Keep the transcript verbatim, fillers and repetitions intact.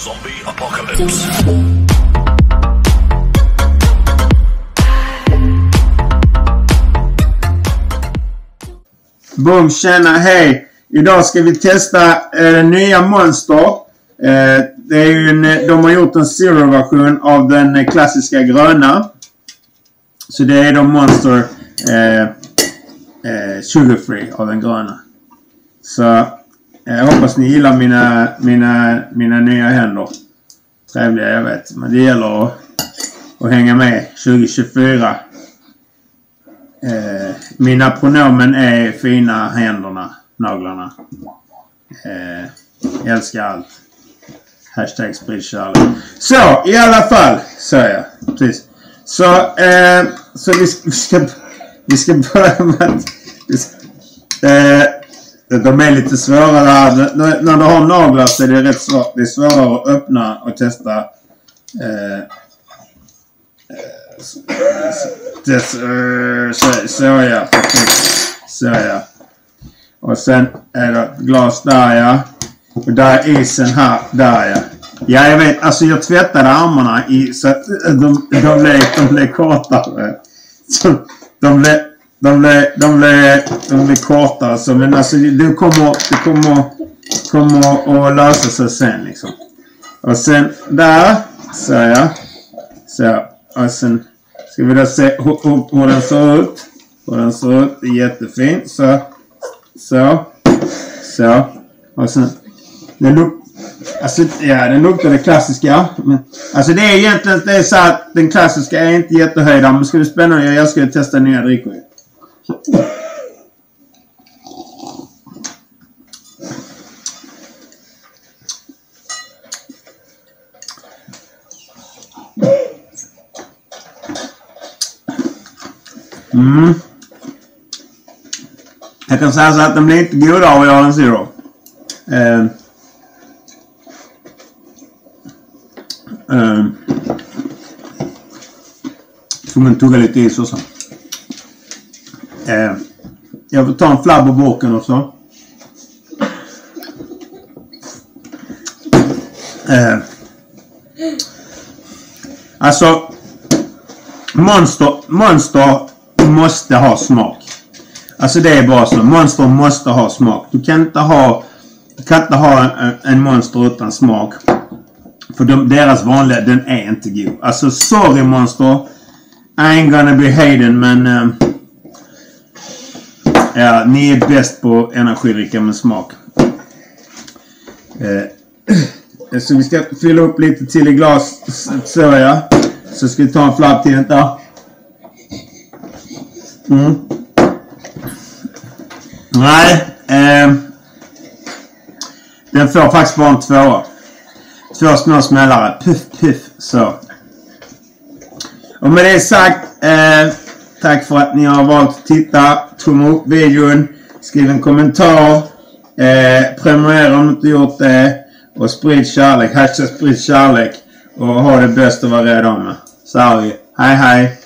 Zombie Apocalypse. Boom, tjena, hej! Idag ska vi testa eh, nya Monster. Eh, det är ju en, de har gjort en zero-version av den eh, klassiska gröna. Så det är de Monster eh, eh, Sugar Free av den gröna. Så jag eh, hoppas ni gillar mina, mina, mina nya händer. Trevliga, jag vet. Men det gäller att, att hänga med tjugo tjugofyra. Eh, mina pronomen är fina händerna, naglarna. Eh, jag älskar allt. Hashtag spritkärlek. Så, i alla fall, säger jag. Precis. Så, eh, så vi, vi, ska, vi ska börja med eh, de är lite svårare här. När, när du har naglar så är det rätt svårt. Det är svårare att öppna och testa. Eh, eh, det, uh, så, så ja. Så ja. Och sen är det glas där, ja. Och där är isen här, där, ja. Ja, jag vet. Alltså jag tvättade armarna i, så att de, de, blev, de blev kortare. Så de blev, de blev, de blev, de blev kortare. Så, men alltså det kommer, det kommer, kommer att lösa sig sen liksom. Och sen där, så ja. Så, och sen ska vi då se hur, hur, hur den ser ut. Hur den ser ut. Det är jättefint. Så, så, så. Och sen, den luk, alltså, ja, den luktar det klassiska. Men, alltså det är egentligen, det är så att den klassiska är inte jättehöjda. Men ska det spännande, jag ska testa nya drickor. Mm. Jag kan säga så att den blir inte god av att göra en zero. Eh. Eh. Får man tugga lite is också. Eh. Jag får ta en flabb på boken också. Eh. Alltså Monster, Monster måste ha smak. Alltså det är bara så. Monster måste ha smak. Du kan inte ha, du kan inte ha en, en Monster utan smak. För de, deras vanliga, den är inte god. Alltså sorry Monster. I ain't gonna be hating, men uh, ja, ni är bäst på energidricka med smak. Uh, så vi ska fylla upp lite till i glas. Så ja. Så ska vi ta en flabb till inte. Mm. Nej. Eh, den får faktiskt bara en tvåa. Två små smällare. Puff, puff. Så. Och med det sagt. Eh, tack för att ni har valt att titta. Tumma upp videon. Skriv en kommentar. Eh, prenumerera om du inte gjort det. Och sprid kärlek. Hashtag sprid kärlek. Och ha det bäst att vara rädd om. Så här vi. Hej hej.